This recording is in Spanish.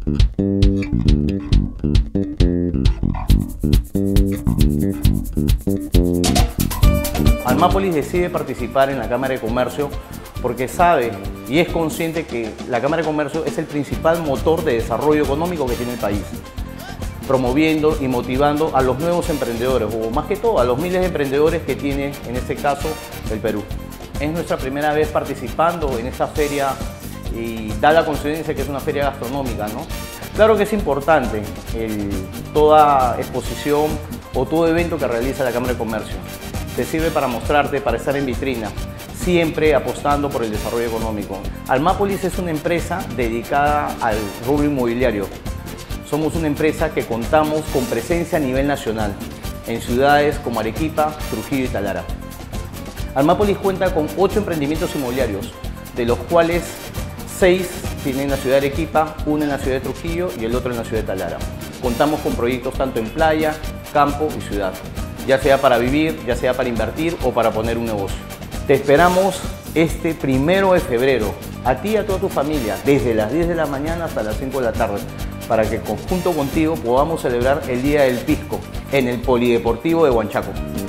Almápolis decide participar en la Cámara de Comercio porque sabe y es consciente que la Cámara de Comercio es el principal motor de desarrollo económico que tiene el país, promoviendo y motivando a los nuevos emprendedores, o más que todo a los miles de emprendedores que tiene, en este caso, el Perú. Es nuestra primera vez participando en esta feria y da la coincidencia que es una feria gastronómica, ¿no? Claro que es importante toda exposición o todo evento que realiza la Cámara de Comercio. Te sirve para mostrarte, para estar en vitrina, siempre apostando por el desarrollo económico. Almápolis es una empresa dedicada al rubro inmobiliario. Somos una empresa que contamos con presencia a nivel nacional, en ciudades como Arequipa, Trujillo y Talara. Almápolis cuenta con 8 emprendimientos inmobiliarios, de los cuales 6 tienen en la ciudad de Arequipa, 1 en la ciudad de Trujillo y el otro en la ciudad de Talara. Contamos con proyectos tanto en playa, campo y ciudad, ya sea para vivir, ya sea para invertir o para poner un negocio. Te esperamos este 1 de febrero, a ti y a toda tu familia, desde las 10 de la mañana hasta las 5 de la tarde, para que junto contigo podamos celebrar el Día del Pisco en el Polideportivo de Huanchaco.